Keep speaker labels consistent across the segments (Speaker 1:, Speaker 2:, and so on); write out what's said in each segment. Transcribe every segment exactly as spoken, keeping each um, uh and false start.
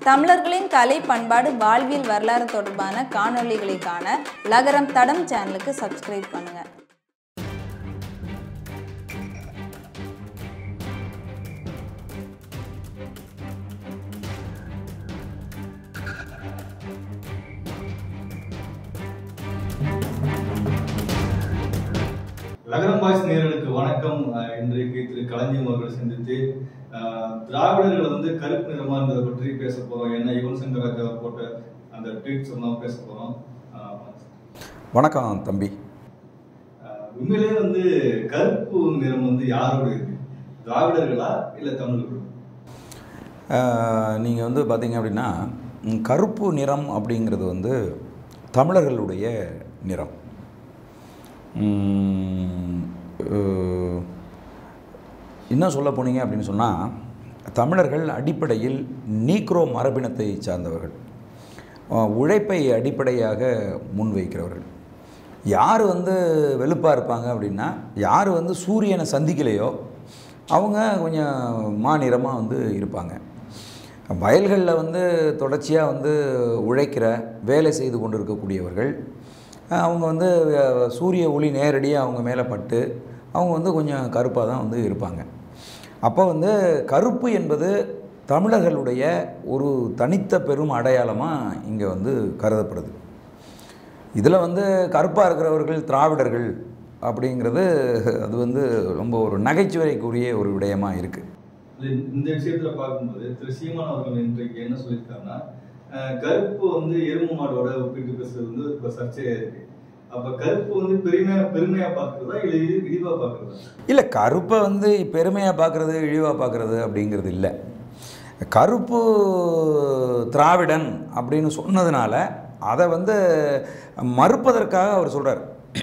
Speaker 1: தமிழர்களின் கலை பண்பாடு வாழ்வியல் வரலாறு தொடர்பான காணொளிகளை காண லகரம் தடம் சேனலுக்கு சப்ஸ்கிரைப் பண்ணுங்க.
Speaker 2: லகரம் பாய்ஸ் நேயர்களுக்கு வணக்கம். இன்றைக்கு திரு களஞ்சியம் அவர்கள் சந்தித்து திராவிடர்கள் வந்து கருப்பு நிறமா இருந்ததை பற்றி பேச போறோம். என்ன யுவன் சங்கர் ராஜா போட்ட அந்த ட்வீட்ஸ் எல்லாம் பேச போறோம்.
Speaker 3: வணக்கம் தம்பி.
Speaker 2: உண்மையிலே வந்து கருப்பு நிறம் வந்து யாரோட இருக்கு, திராவிடர்களா இல்லை தமிழர்களா?
Speaker 3: நீங்கள் வந்து பார்த்தீங்க அப்படின்னா கருப்பு நிறம் அப்படிங்கிறது வந்து தமிழர்களுடைய நிறம். இன்னும் சொல்ல போனீங்க அப்படின்னு சொன்னால், தமிழர்கள் அடிப்படையில் நீக்ரோ மரபினத்தை சார்ந்தவர்கள், உழைப்பை அடிப்படையாக முன்வைக்கிறவர்கள். யார் வந்து வெளுப்பாக இருப்பாங்க அப்படின்னா, யார் வந்து சூரியனை சந்திக்கலையோ அவங்க கொஞ்சம் மாநிறமாக வந்து இருப்பாங்க. வயல்களில் வந்து தொடர்ச்சியாக வந்து உழைக்கிற வேலை செய்து கொண்டு இருக்கக்கூடியவர்கள், அவங்க வந்து சூரிய ஒளி நேரடியாக அவங்க மேலே பட்டு அவங்க வந்து கொஞ்சம் கருப்பாக தான் வந்து இருப்பாங்க. அப்போ வந்து கருப்பு என்பது தமிழர்களுடைய ஒரு தனித்த பெரும் அடையாளமாக இங்கே வந்து கருதப்படுது. இதில் வந்து கருப்பாக இருக்கிறவர்கள் திராவிடர்கள் அப்படிங்கிறது அது வந்து ரொம்ப ஒரு நகைச்சுவைக்குரிய ஒரு விடயமாக இருக்குது.
Speaker 2: இந்த விஷயத்தில் பார்க்கும்போது திரு சீமான் அவர்கள் இன்றைக்கு என்ன சொல்லியிருக்காருன்னா, கருப்பு வந்து எருமை மாடோட ஒப்பிட்டு பேசுறது வந்து இப்போ சர்ச்சையா இருக்கு. அப்ப கருப்பு வந்து பெருமையா பெருமையா பார்க்கறதா இல்லை இழிவா பார்க்கறதா?
Speaker 3: இல்லை, கருப்பை வந்து பெருமையாக பார்க்குறது இழிவாக பார்க்குறது அப்படிங்கிறது இல்லை. கருப்பு திராவிடன் அப்படின்னு சொன்னதுனால அதை வந்து மறுப்பதற்காக அவர் சொல்கிறார்.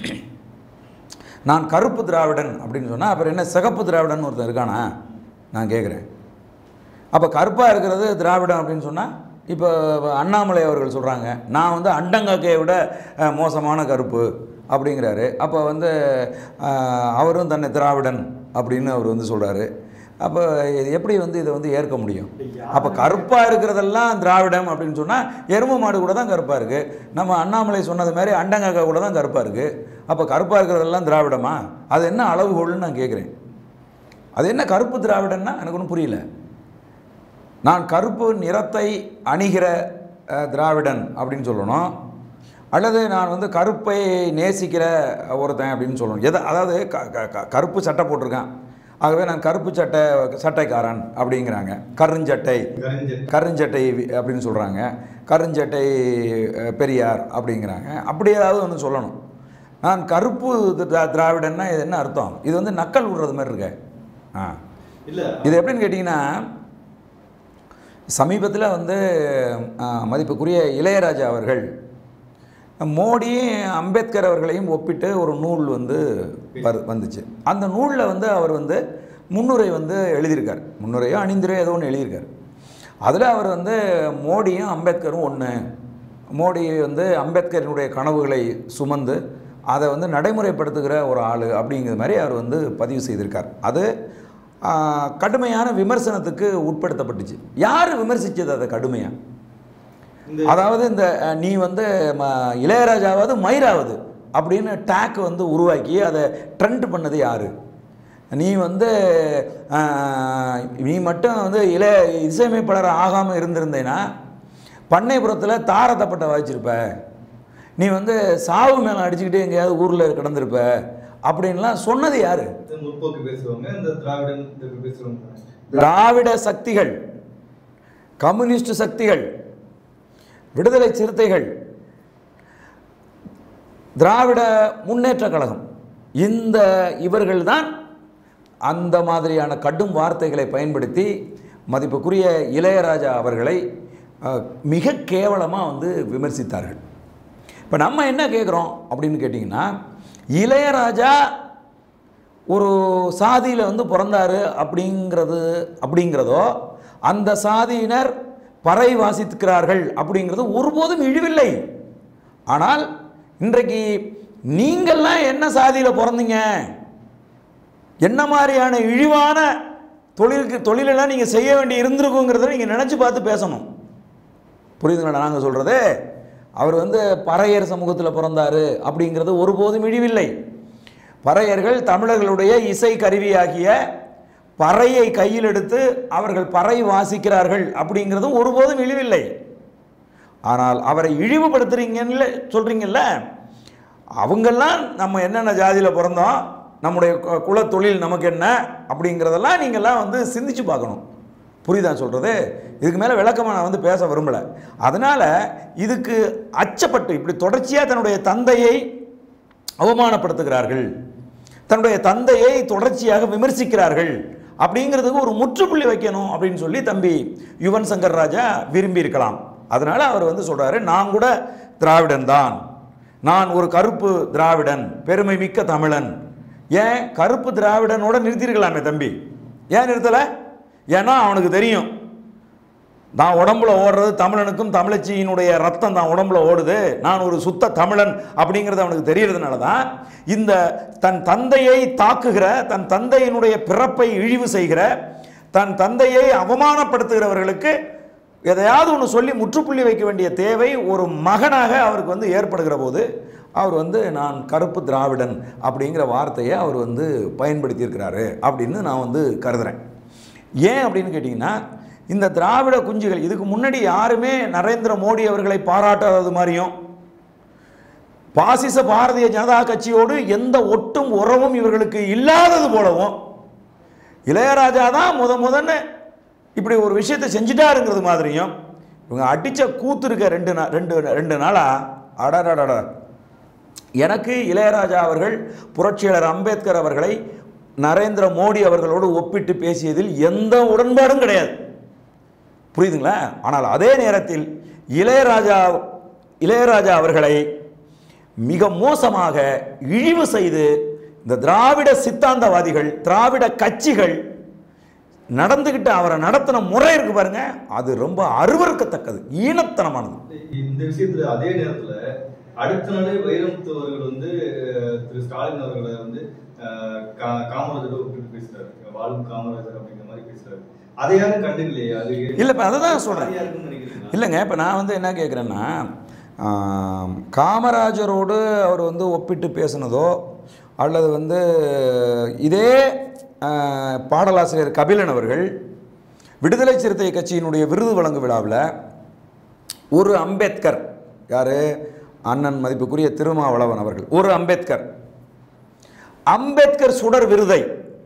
Speaker 3: நான் கருப்பு திராவிடன் அப்படின்னு சொன்னால் அப்புறம் என்ன சிகப்பு திராவிடன் ஒருத்தர் இருக்கானா நான் கேட்குறேன். அப்போ கருப்பாக இருக்கிறது திராவிடம் அப்படின்னு சொன்னால், இப்போ அண்ணாமலை அவர்கள் சொல்கிறாங்க நான் வந்து அண்டங்காக்கையை விட மோசமான கருப்பு அப்படிங்கிறாரு. அப்போ வந்து அவரும் தன்னை திராவிடன் அப்படின்னு அவர் வந்து சொல்கிறாரு. அப்போ இது எப்படி வந்து இதை வந்து ஏற்க முடியும்? அப்போ கருப்பாக இருக்கிறதெல்லாம் திராவிடம் அப்படின்னு சொன்னால் எருமை மாடு கூட தான் கருப்பாக இருக்குது. நம்ம அண்ணாமலை சொன்னது மாதிரி அண்டங்காக்கா கூட தான் கருப்பாக இருக்குது. அப்போ கருப்பாக இருக்கிறதெல்லாம் திராவிடமா? அது என்ன அளவுகோல்னு நான் கேட்குறேன். அது என்ன கருப்பு திராவிடன்னா எனக்கு ஒன்றும் புரியல. நான் கருப்பு நிறத்தை அணிகிற திராவிடன் அப்படின்னு சொல்லணும், அல்லது நான் வந்து கருப்பை நேசிக்கிற ஒருத்தன் அப்படின்னு சொல்லணும். எதை அதாவது க கருப்பு சட்டை போட்டிருக்கேன், ஆகவே நான் கருப்பு சட்டை சட்டைக்காரன் அப்படிங்கிறாங்க. கருஞ்சட்டை கருஞ்சட்டை அப்படின்னு சொல்கிறாங்க. கருஞ்சட்டை பெரியார் அப்படிங்கிறாங்க. அப்படி ஏதாவது ஒன்று சொல்லணும். நான் கருப்பு திராவிடன்னா இது என்ன அர்த்தம்? இது வந்து நக்கல் விடுறது மாதிரி இருக்க. ஆ இல்லை, இது எப்படின்னு கேட்டிங்கன்னா, சமீபத்தில் வந்து மதிப்புக்குரிய இளையராஜா அவர்கள் மோடியும் அம்பேத்கர் அவர்களையும் ஒப்பிட்டு ஒரு நூல் வந்து வந்துச்சு. அந்த நூலில் வந்து அவர் வந்து முன்னுரை வந்து எழுதியிருக்கார். முன்னுரையோ அணிந்துரையோ ஏதோ ஒன்று எழுதியிருக்கார். அதில் அவர் வந்து மோடியும் அம்பேத்கரும் ஒன்று, மோடி வந்து அம்பேத்கரினுடைய கனவுகளை சுமந்து அதை வந்து நடைமுறைப்படுத்துகிற ஒரு ஆள் அப்படிங்கிற மாதிரி அவர் வந்து பதிவு செய்திருக்கார். அது கடுமையான விமர்சனத்துக்கு உட்படுத்தப்பட்டுச்சு. யார் விமர்சித்தது அதை கடுமையாக? அதாவது இந்த நீ வந்து இளையராஜாவது மயிராவது அப்படின்னு டேக் வந்து உருவாக்கி அதை ட்ரெண்ட் பண்ணது யார்? நீ வந்து நீ மட்டும் வந்து இளைய இசையமைப்பாளர் ஆகாமல் இருந்திருந்தேன்னா பண்ணைபுரத்தில் தாரத்தப்பட்ட வாய்ச்சிருப்ப, நீ வந்து சாவு மேலே அடிச்சுக்கிட்டே எங்கேயாவது ஊரில் கிடந்திருப்ப அப்படின்லாம் சொன்னது யாரு? திராவிட சக்திகள், கம்யூனிஸ்ட் சக்திகள், விடுதலை சிறுத்தைகள், திராவிட முன்னேற்ற கழகம், இந்த இவர்கள் தான் அந்த மாதிரியான கடும் வார்த்தைகளை பயன்படுத்தி மதிப்புக்குரிய இளையராஜா அவர்களை மிக கேவலமாக வந்து விமர்சித்தார்கள். இப்போ நம்ம என்ன கேட்குறோம் அப்படின்னு கேட்டிங்கன்னா, இளையராஜா ஒரு சாதியில் வந்து பிறந்தார் அப்படிங்கிறது அப்படிங்கிறதோ அந்த சாதியினர் பறை வாசிக்கிறார்கள் அப்படிங்கிறது ஒருபோதும் இழிவில்லை. ஆனால் இன்றைக்கு நீங்கள்லாம் என்ன சாதியில் பிறந்தீங்க, என்ன மாதிரியான இழிவான தொழிலுக்கு தொழிலெல்லாம் நீங்கள் செய்ய வேண்டி இருந்திருக்குங்கிறத நீங்கள் நினச்சி பார்த்து பேசணும். புரியுதுங்களா நாங்கள் சொல்கிறது? அவர் வந்து பறையர் சமூகத்தில் பிறந்தார் அப்படிங்கிறது ஒருபோதும் இழிவில்லை. பறையர்கள் தமிழர்களுடைய இசை கருவியாகிய பறையை கையில் எடுத்து அவர்கள் பறை வாசிக்கிறார்கள் அப்படிங்கிறதும் ஒருபோதும் இழிவில்லை. ஆனால் அவரை இழிவுபடுத்துறீங்கன்னு சொல்கிறீங்கல்ல, அவங்கெல்லாம் நம்ம என்னென்ன ஜாதியில் பிறந்தோம், நம்முடைய குலத்தொழில் நமக்கு என்ன அப்படிங்கிறதெல்லாம் நீங்கள்லாம் வந்து சிந்திச்சு பார்க்கணும். புரியுதா சொல்கிறது? இதுக்கு மேலே விளக்கமாக நான் வந்து பேச விரும்பலை. அதனால் இதுக்கு அச்சப்பட்டு இப்படி தொடர்ச்சியாக தன்னுடைய தந்தையை அவமானப்படுத்துகிறார்கள், தன்னுடைய தந்தையை தொடர்ச்சியாக விமர்சிக்கிறார்கள் அப்படிங்கிறதுக்கு ஒரு முற்றுப்புள்ளி வைக்கணும் அப்படின்னு சொல்லி தம்பி யுவன் சங்கர் ராஜா விரும்பி இருக்கலாம். அதனால் அவர் வந்து சொல்கிறாரு, நான் கூட திராவிடன் தான், நான் ஒரு கருப்பு திராவிடன், பெருமை மிக்க தமிழன். ஏன் கருப்பு திராவிடனோட நிறுத்திருக்கலாமே தம்பி, ஏன் நிறுத்தலை? ஏன்னா அவனுக்கு தெரியும் நான் உடம்புல ஓடுறது தமிழனுக்கும் தமிழச்சியினுடைய ரத்தம் தான் உடம்புல ஓடுது, நான் ஒரு சுத்த தமிழன் அப்படிங்கிறது அவனுக்கு தெரியறதுனால தான் இந்த தன் தந்தையை தாக்குகிற, தன் தந்தையினுடைய பிறப்பை இழிவு செய்கிற, தன் தந்தையை அவமானப்படுத்துகிறவர்களுக்கு எதையாவது ஒன்று சொல்லி முற்றுப்புள்ளி வைக்க வேண்டிய தேவை ஒரு மகனாக அவருக்கு வந்து ஏற்படுகிற போது அவர் வந்து நான் கருப்பு திராவிடன் அப்படிங்கிற வார்த்தையை அவர் வந்து பயன்படுத்தியிருக்கிறாரு அப்படின்னு நான் வந்து கருதுகிறேன். ஏன் அப்படின்னு கேட்டிங்கன்னா, இந்த திராவிட குஞ்சுகள் இதுக்கு முன்னாடி யாருமே நரேந்திர மோடி அவர்களை பாராட்டாதது மாதிரியும், பாசிச பாரதிய ஜனதா கட்சியோடு எந்த ஒட்டும் உறவும் இவர்களுக்கு இல்லாதது போலவும், இளையராஜா தான் முத முதன்னு இப்படி ஒரு விஷயத்தை செஞ்சுட்டாருங்கிறது மாதிரியும், இவங்க அடித்த கூத்து இருக்க ரெண்டு நா ரெண்டு ரெண்டு நாளாக அடடடட. எனக்கு இளையராஜா அவர்கள் புரட்சியாளர் அம்பேத்கர் அவர்களை நரேந்திர மோடி அவர்களோடு ஒப்பிட்டு பேசியதில் எந்த உடன்பாடும் கிடையாது. புரியுதுங்களா? ஆனால் அதே நேரத்தில் இளையராஜா இளையராஜா அவர்களை மிக மோசமாக இழிவு செய்து இந்த திராவிட சித்தாந்தவாதிகள், திராவிட கட்சிகள் நடந்துகிட்டு அவரை நடத்தின முறை இருக்கு பாருங்க, அது ரொம்ப அருவருக்கத்தக்கது, ஈனத்தனமானது.
Speaker 2: இந்த விஷயத்துல அதே நேரத்துல அடுத்த நாளே வைரமுத்து அவர்கள் வந்து திரு ஸ்டாலின் அவர்களை வந்து காமராஜர் ஒப்பிட்டு பேசுறாரு, வாழும் காமராஜர் அப்படிங்கிற மாதிரி பேசுறாரு. அதை யாரும் கண்டுக்கலையே? அது
Speaker 3: இல்லை, இப்போ அதை தான் சொல்கிறேன். இல்லைங்க, இப்போ நான் வந்து என்ன கேட்குறேன்னா, காமராஜரோடு அவர் வந்து ஒப்பிட்டு பேசுனதோ அல்லது வந்து இதே பாடலாசிரியர் கபிலன் அவர்கள் விடுதலை சிறுத்தை கட்சியினுடைய விருது வழங்கும் விழாவில் ஒரு அம்பேத்கர், யார், அண்ணன் மதிப்புக்குரிய திருமாவளவன் அவர்கள், ஒரு அம்பேத்கர் அம்பேத்கர் சுடர் விருதை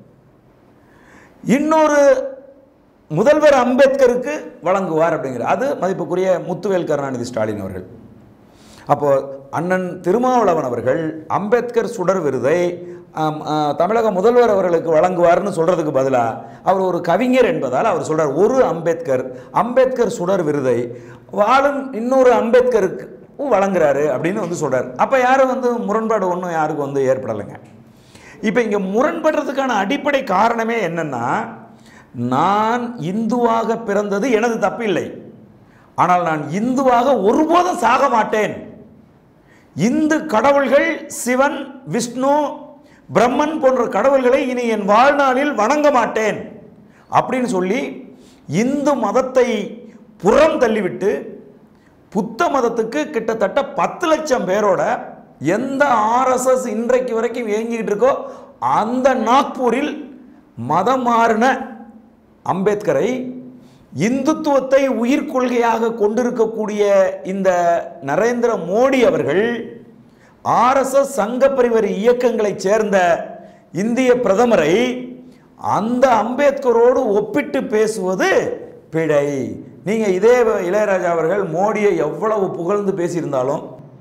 Speaker 3: இன்னொரு முதல்வர் அம்பேத்கருக்கு வழங்குவார் அப்படிங்கிற, அது மதிப்புக்குரிய முத்துவேல் கருணாநிதி ஸ்டாலின் அவர்கள். அப்போ அண்ணன் திருமாவளவன் அவர்கள் அம்பேத்கர் சுடர் விருதை தமிழக முதல்வர் அவர்களுக்கு வழங்குவார்னு சொல்றதுக்கு பதிலாக அவர் ஒரு கவிஞர் என்பதால் அவர் சொல்றார் ஒரு அம்பேத்கர் அம்பேத்கர் சுடர் விருதை வாழும் இன்னொரு அம்பேத்கருக்கு வழங்குறாரு அப்படின்னு வந்து சொல்றாரு. அப்போ யாரும் வந்து முரண்பாடு ஒன்றும் யாருக்கும் வந்து ஏற்படலைங்க. இப்போ இங்கே முரண்படுறதுக்கான அடிப்படை காரணமே என்னன்னா, நான் இந்துவாக பிறந்தது எனது தப்பு இல்லை, ஆனால் நான் இந்துவாக ஒருபோதும் சாக மாட்டேன். இந்து கடவுள்கள் சிவன், விஷ்ணு, பிரம்மன் போன்ற கடவுள்களை இனி என் வாழ்நாளில் வணங்க மாட்டேன் அப்படின்னு சொல்லி இந்து மதத்தை புறம் தள்ளிவிட்டு புத்த மதத்துக்கு கிட்டத்தட்ட பத்து லட்சம் பேரோட எந்த ஆர்எஸ்எஸ் இன்றைக்கு வரைக்கும் இயங்கிட்டு இருக்கோ அந்த நாக்பூரில் மதம் மாறின அம்பேத்கரை இந்துத்துவத்தை உயிர் கொள்கையாக கொண்டிருக்கக்கூடிய இந்த நரேந்திர மோடி அவர்கள் ஆர்எஸ்எஸ் சங்க பரிவார இயக்கங்களை சேர்ந்த இந்திய பிரதமரை அந்த அம்பேத்கரோடு ஒப்பிட்டு பேசுவது பிழை. நீங்க இதே இளையராஜா அவர்கள் மோடியை எவ்வளவு புகழ்ந்து பேசியிருந்தாலும்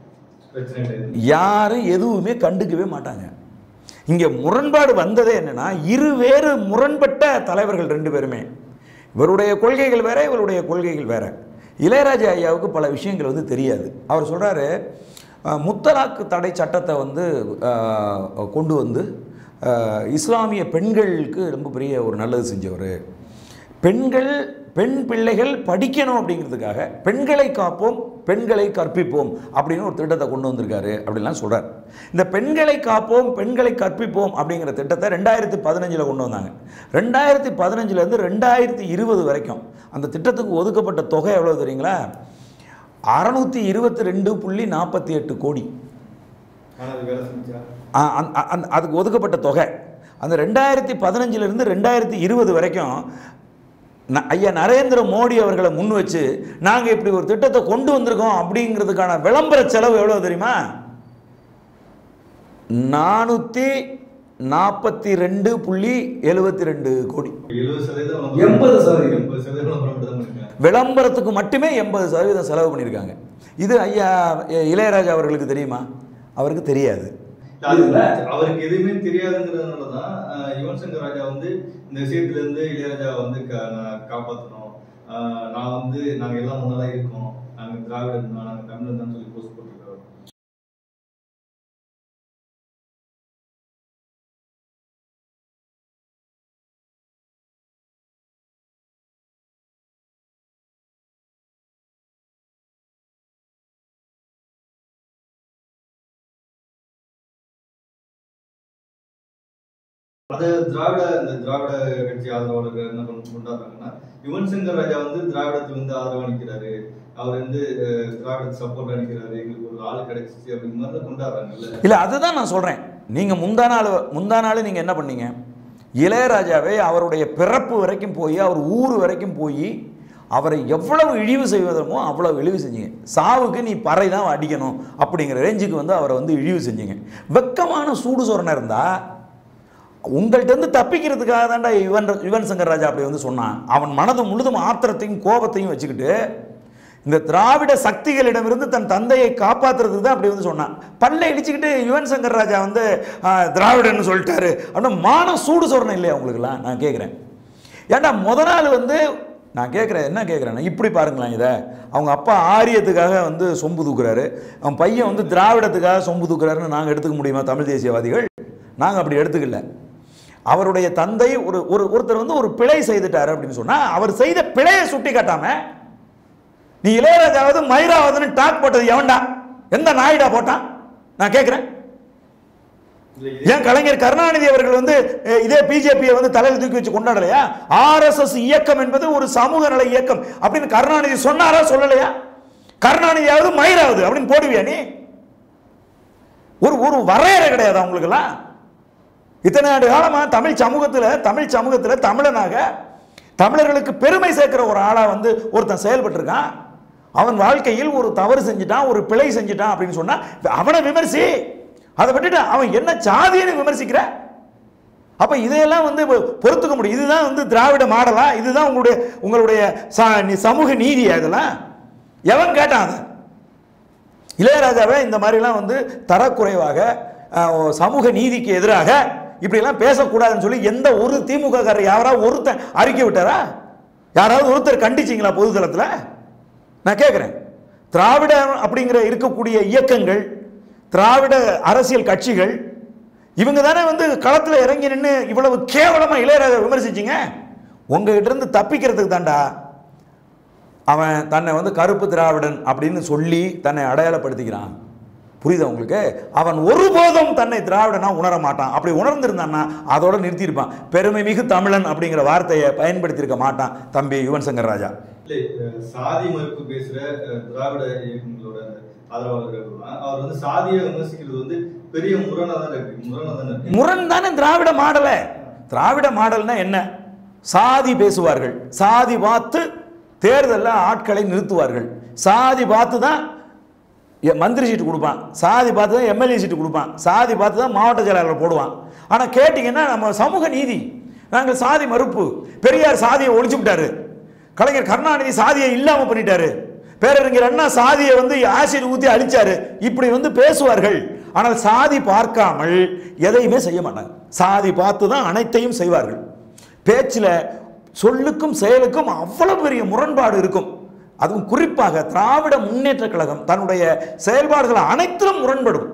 Speaker 3: யாரும் எதுவுமே கண்டுக்கவே மாட்டாங்க. இங்க முரண்பாடு வந்ததே என்னன்னா, இருவேறு முரண்பட்ட தலைவர்கள் ரெண்டு பேருமே, இவருடைய கொள்கைகள் வேற, இவருடைய கொள்கைகள் வேற. இளையராஜா ஐயாவுக்கு பல விஷயங்கள் வந்து தெரியாது. அவர் சொல்றாரு, முத்தலாக்கு தடை சட்டத்தை வந்து கொண்டு வந்து இஸ்லாமிய பெண்களுக்கு ரொம்ப பெரிய ஒரு நல்லது செஞ்சவர். பெண்கள் பெண் பிள்ளைகள் படிக்கணும் அப்படிங்கிறதுக்காக பெண்களை காப்போம் பெண்களை கற்பிப்போம் அப்படின்னு ஒரு திட்டத்தை கொண்டு வந்திருக்காரு அப்படின்லாம் சொல்கிறார். இந்த பெண்களை காப்போம் பெண்களை கற்பிப்போம் அப்படிங்கிற திட்டத்தை ரெண்டாயிரத்தி பதினஞ்சில் கொண்டு வந்தாங்க. ரெண்டாயிரத்தி பதினஞ்சுலேருந்து ரெண்டாயிரத்தி இருபது வரைக்கும் அந்த திட்டத்துக்கு ஒதுக்கப்பட்ட தொகை எவ்வளோ தெரியுங்களா? அறுநூத்தி இருபத்தி ரெண்டு புள்ளி நாற்பத்தி எட்டு கோடி அதுக்கு ஒதுக்கப்பட்ட தொகை. அந்த ரெண்டாயிரத்தி பதினஞ்சிலிருந்து ரெண்டாயிரத்தி இருபது வரைக்கும் ஐயா நரேந்திர மோடி அவர்களை முன் வச்சு நாங்கள் இப்படி ஒரு திட்டத்தை கொண்டு வந்திருக்கோம் அப்படிங்கிறதுக்கான விளம்பர செலவு எவ்வளோ தெரியுமா? நானூற்றி நாற்பத்தி ரெண்டு புள்ளி எழுபத்தி ரெண்டு கோடி. எண்பது சதவீதம் விளம்பரத்துக்கு மட்டுமே எண்பது சதவீதம் செலவு பண்ணியிருக்காங்க. இது ஐயா இளையராஜா அவர்களுக்கு தெரியுமா? அவருக்கு தெரியாது.
Speaker 2: அவருக்கு எதுவுமே தெரியாதுங்கிறதுனாலதான் யுவன் சங்கர் ராஜா வந்து இந்த விஷயத்துல இருந்து இளையராஜா வந்து காப்பாற்றணும், நான் வந்து நாங்க எல்லாம் முன்னதான் இருக்கோம், நாங்க திராவிடம் தான், நாங்க தமிழன் தான் சொல்லி போஸ்ட் போட்டிருக்காரு. அது திராவிட இந்த திராவிட கட்சி ஆதரவாளர்கள் என்ன கொண்டாடுறாங்கன்னா, யுவன் சங்கர் ராஜா வந்து திராவிடத்துக்கு வந்து ஆதரவா நிற்கிறாரு, அவர் வந்து திராவிடத்துக்கு சப்போர்ட் அளிக்கிறாரு, எங்களுக்கு ஒரு ஆள் கிடைச்சிச்சு அப்படிங்கிற மாதிரி தான் கொண்டாடுறாங்கல்ல.
Speaker 3: இல்லை, அதுதான் நான் சொல்றேன். நீங்க முந்தா நாள் முந்தா நாள் நீங்க என்ன பண்ணீங்க? இளையராஜாவை அவருடைய பிறப்பு வரைக்கும் போய் அவர் ஊர் வரைக்கும் போய் அவரை எவ்வளவு இழிவு செய்வதமோ அவ்வளவு இழிவு செஞ்சீங்க. சாவுக்கு நீ பறை தான் அடிக்கணும் அப்படிங்கிற ரேஞ்சுக்கு வந்து அவரை வந்து இழிவு செஞ்சீங்க. வெக்கமான சூடு சொரணை இருந்தா உங்கள்கிட்ட இருந்து தப்பிக்கிறதுக்காக தான்டா யுவன் யுவன் சங்கர் ராஜா அப்படி வந்து சொன்னான். அவன் மனது முழுதும் ஆத்திரத்தையும் கோபத்தையும் வச்சுக்கிட்டு இந்த திராவிட சக்திகளிடமிருந்து தன் தந்தையை காப்பாற்றுறதுக்கு தான் அப்படி வந்து சொன்னான். பல்லை இடிச்சுக்கிட்டு யுவன் சங்கர் ராஜா வந்து திராவிடன்னு சொல்லிட்டாரு அப்படின்னா மான சூடு சொரணை இல்லையா உங்களுக்குலாம்? நான் கேட்குறேன். ஏன்டா முத நாள் வந்து நான் கேட்குறேன், என்ன கேட்குறேன்னா இப்படி பாருங்களேன், இதை அவங்க அப்பா ஆரியத்துக்காக வந்து சொம்பு தூக்குறாரு, அவன் பையன் வந்து திராவிடத்துக்காக சொம்பு தூக்குறாருன்னு நாங்கள் எடுத்துக்க முடியுமா? தமிழ் தேசியவாதிகள் நாங்கள் அப்படி எடுத்துக்கல. அவருடைய தந்தை ஒரு ஒரு ஒருத்தர் வந்து ஒரு பிழை செய்துட்டாரு அப்படின்னு சொன்னா அவர் செய்த பிழையை சுட்டி காட்டாம நீ இளையராஜாவது மயிராவதுன்னு டாக் போட்டது எவன்டா? எந்த நாயிடா போட்டான்? நான் கேட்கிறேன். ஏன் கலைஞர் கருணாநிதி அவர்கள் வந்து இதே பிஜேபியை வந்து தலையில் தூக்கி வச்சு கொண்டாடலையா? ஆர்எஸ்எஸ் இயக்கம் என்பது ஒரு சமூக நல இயக்கம் அப்படின்னு கருணாநிதி சொன்னாரா சொல்லலையா? கருணாநிதியாவது மயிராவது அப்படின்னு போடுவியா நீ? ஒரு ஒரு வரையறை கிடையாது அவங்களுக்கெல்லாம். இத்தனை ஆண்டு காலமா தமிழ் சமூகத்தில் தமிழ் சமூகத்தில் தமிழனாக தமிழர்களுக்கு பெருமை சேர்க்கிற ஒரு ஆளா வந்து ஒருத்தன் செயல்பட்டு இருக்கான். அவன் வாழ்க்கையில் ஒரு தவறு செஞ்சுட்டான், ஒரு பிழை செஞ்சுட்டான் அப்படின்னு சொன்னா அவனை விமர்சி. அதை விட்டுட்டு அவன் என்ன சாதியை விமர்சிக்கிற? அப்ப இதையெல்லாம் வந்து பொறுத்துக்க முடியும். இதுதான் வந்து திராவிட மாடலா? இதுதான் உங்களுடைய உங்களுடைய சமூக நீதியா? இதெல்லாம் எவன் கேட்டான்? அதை இளையராஜாவை இந்த மாதிரிலாம் வந்து தரக்குறைவாக சமூக நீதிக்கு எதிராக இப்படிலாம் பேசக்கூடாதுன்னு சொல்லி எந்த ஒரு திமுக காரர் யாராவது ஒருத்தர் அறிக்கை விட்டாரா? யாராவது ஒருத்தர் கண்டிச்சிங்களா பொதுதளத்தில்? நான் கேட்குறேன். திராவிட அப்படிங்கிற இருக்கக்கூடிய இயக்கங்கள், திராவிட அரசியல் கட்சிகள் இவங்க தானே வந்து களத்தில் இறங்கி நின்று இவ்வளவு கேவலமாக இளையராஜா விமர்சிச்சிங்க. உங்ககிட்ட இருந்து தப்பிக்கிறதுக்கு தாண்டா அவன் தன்னை வந்து கருப்பு திராவிடன் அப்படின்னு சொல்லி தன்னை அடையாளப்படுத்திக்கிறான். புரியுதா உங்களுக்கு? அவன் ஒருபோதும் தன்னை திராவிடனா உணர மாட்டான். அப்படி உணர்ந்திருந்தான்னா அதோட நிறுத்தியிருப்பான். பெருமை மிகு தமிழன் அப்படிங்கிற வார்த்தையை பயன்படுத்தியிருக்க மாட்டான் தம்பி யுவன் சங்கர் ராஜா.
Speaker 2: சாதி மறுப்பு பேசுற திராவிட இயக்கங்களோட ஆதரவாளர்கள் அவர் வந்து சாதியை விமர்சிக்கிறது வந்து பெரிய முரணா தான் இருக்கு. முரணா தானே இருக்கு.
Speaker 3: முரண் தானே திராவிட மாடல. திராவிட மாடல்னா என்ன? சாதி பேசுவார்கள், சாதி பார்த்து தேர்தலில் ஆட்களை நிறுத்துவார்கள், சாதி பார்த்து தான் மந்திரி சீட்டு கொடுப்பான், சாதி பார்த்து தான் எம்எல்ஏ சீட்டு கொடுப்பான், சாதி பார்த்து தான் மாவட்ட செயலாளர் போடுவான். ஆனால் கேட்டிங்கன்னா நம்ம சமூக நீதி, நாங்கள் சாதி மறுப்பு. பெரியார் சாதியை ஒழிச்சு விட்டாரு, கலைஞர் கருணாநிதி சாதியை இல்லாமல் பண்ணிட்டாரு, பேரறிஞர் அண்ணா சாதியை வந்து ஆசிட் ஊற்றி அழிச்சாரு, இப்படி வந்து பேசுவார்கள். ஆனால் சாதி பார்க்காமல் எதையுமே செய்ய மாட்டாங்க. சாதி பார்த்து தான் அனைத்தையும் செய்வார்கள். பேச்சில் சொல்லுக்கும் செயலுக்கும் அவ்வளவு பெரிய முரண்பாடு இருக்கும். அதுவும் குறிப்பாக திராவிட முன்னேற்ற கழகம் தன்னுடைய செயல்பாடுகள் அனைத்திலும் முரண்படும்.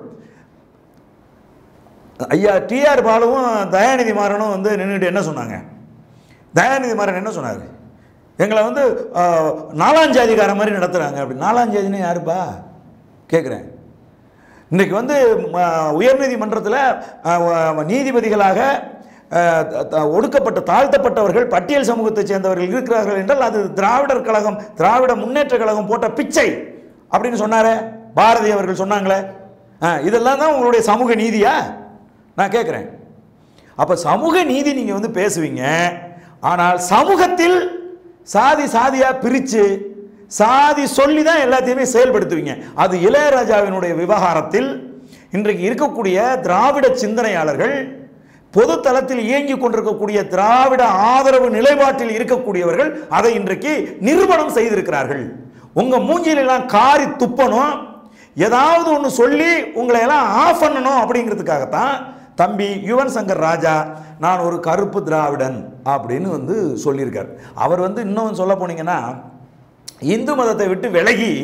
Speaker 3: ஐயா டி ஆர் பாலுவும் தயாநிதி மாறனும் வந்து நின்றுட்டு என்ன சொன்னாங்க? தயாநிதி மாறன் என்ன சொன்னார்? எங்களை வந்து நாலாஞ்சாதிகார மாதிரி நடத்துகிறாங்க. அப்படி நாலாஞ்சாதின்னு யாருப்பா கேட்குறேன். இன்றைக்கு வந்து உயர்நீதிமன்றத்தில் நீதிபதிகளாக ஒடுக்கப்பட்ட தாழ்த்தப்பட்டவர்கள் பட்டியல் சமூகத்தை சேர்ந்தவர்கள் இருக்கிறார்கள் என்றால் அது திராவிடர் கழகம், திராவிட முன்னேற்ற கழகம் போட்ட பிச்சை. அப்படின்னு சொன்னாரே பாரதி அவர்கள் சொன்னாங்களே. இதெல்லாம் தான் உங்களுடைய சமூக நீதியா நான் கேட்குறேன். அப்போ சமூக நீதி நீங்கள் வந்து பேசுவீங்க, ஆனால் சமூகத்தில் சாதி சாதியாக பிரித்து சாதி சொல்லி தான் எல்லாத்தையுமே செயல்படுத்துவீங்க. அது இளையராஜாவினுடைய விவகாரத்தில் இன்றைக்கு இருக்கக்கூடிய திராவிட சிந்தனையாளர்கள், பொது தளத்தில் இயங்கி கொண்டிருக்கக்கூடிய திராவிட ஆதரவு நிலைப்பாட்டில் இருக்கக்கூடியவர்கள் அதை இன்றைக்கு நிரூபணம் செய்திருக்கிறார்கள். உங்க மூஞ்சிலெல்லாம் காரி துப்பணும், ஏதாவது ஒன்று சொல்லி உங்களை எல்லாம் ஆஃப் பண்ணணும் அப்படிங்கிறதுக்காகத்தான் தம்பி யுவன் சங்கர் ராஜா நான் ஒரு கருப்பு திராவிடன் அப்படின்னு வந்து சொல்லியிருக்கார். அவர் வந்து இன்னும் சொல்ல போனீங்கன்னா இந்து மதத்தை விட்டு விலகி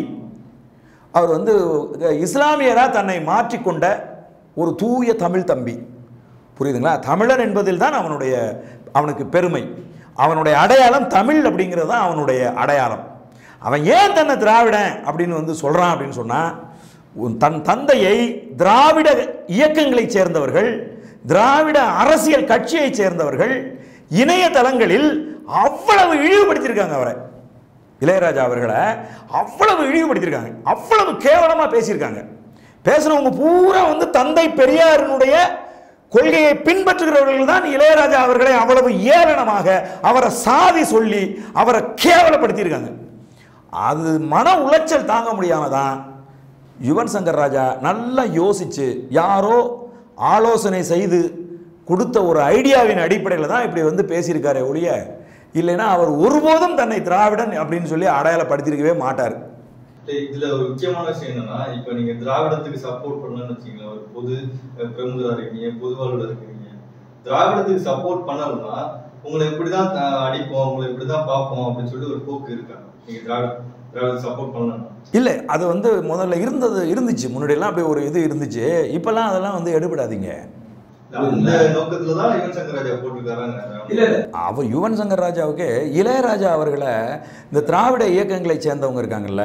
Speaker 3: அவர் வந்து இஸ்லாமியராக தன்னை மாற்றிக்கொண்ட ஒரு தூய தமிழ் தம்பி. புரியுதுங்களா? தமிழன் என்பதில் தான் அவனுடைய அவனுக்கு பெருமை, அவனுடைய அடையாளம் தமிழ் அப்படிங்கிறது தான் அவனுடைய அடையாளம். அவன் ஏன் தன்னை திராவிடன் அப்படின்னு வந்து சொல்கிறான் அப்படின்னு சொன்னால், தன் தந்தையை திராவிட இயக்கங்களை சேர்ந்தவர்கள், திராவிட அரசியல் கட்சியை சேர்ந்தவர்கள் இணையதளங்களில் அவ்வளவு இழிவுபடுத்தியிருக்காங்க. அவரை இளையராஜா அவர்களை அவ்வளவு இழிவுபடுத்தியிருக்காங்க, அவ்வளவு கேவலமாக பேசியிருக்காங்க. பேசுனவங்க பூரா வந்து தந்தை பெரியாரினுடைய கொள்கையை பின்பற்றுகிறவர்கள் தான் இளையராஜா அவர்களை அவ்வளவு ஏளனமாக அவரை சாதி சொல்லி அவரை கேவலப்படுத்தியிருக்காங்க. அது மன உளைச்சல் தாங்க முடியாம தான் யுவன் சங்கர் ராஜா நல்லா யோசிச்சு யாரோ ஆலோசனை செய்து கொடுத்த ஒரு ஐடியாவின் அடிப்படையில் தான் இப்படி வந்து பேசியிருக்காரே ஒழிய, இல்லைன்னா அவர் ஒருபோதும் தன்னை திராவிடன் அப்படின்னு சொல்லி அடையாளப்படுத்திருக்கவே மாட்டார்.
Speaker 2: இதுல ஒரு முக்கியமான விஷயம் என்னன்னா, இப்ப நீங்க திராவிடத்துக்கு சப்போர்ட் பண்ணலன்னு வச்சுக்கீங்களா, ஒரு பொது பிரமுகரா இருக்கீங்க, பொதுவாளர் இருக்கீங்க, திராவிடத்துக்கு சப்போர்ட் பண்ணலன்னா உங்களை இப்படிதான் அடிப்போம், உங்களை இப்படிதான் பார்ப்போம் அப்படின்னு சொல்லி ஒரு போக்கு இருக்கா? நீங்க திராவிட திராவிட சப்போர்ட் பண்ணலாம்
Speaker 3: இல்லை, அது வந்து முதல்ல இருந்தது இருந்துச்சு, முன்னாடியெல்லாம் அப்படி ஒரு இது இருந்துச்சு. இப்பெல்லாம் அதெல்லாம் வந்து எடுபடாதீங்க.
Speaker 2: அந்த நோக்கத்துலதான் யுவன் சங்கர் ராஜா போட்டிருக்காங்க.
Speaker 3: இல்ல அவ யுவன் சங்கர் ராஜாவுக்கு இளையராஜா அவர்களை இந்த திராவிட இயக்கங்களை சேர்ந்தவங்க இருக்காங்கல்ல,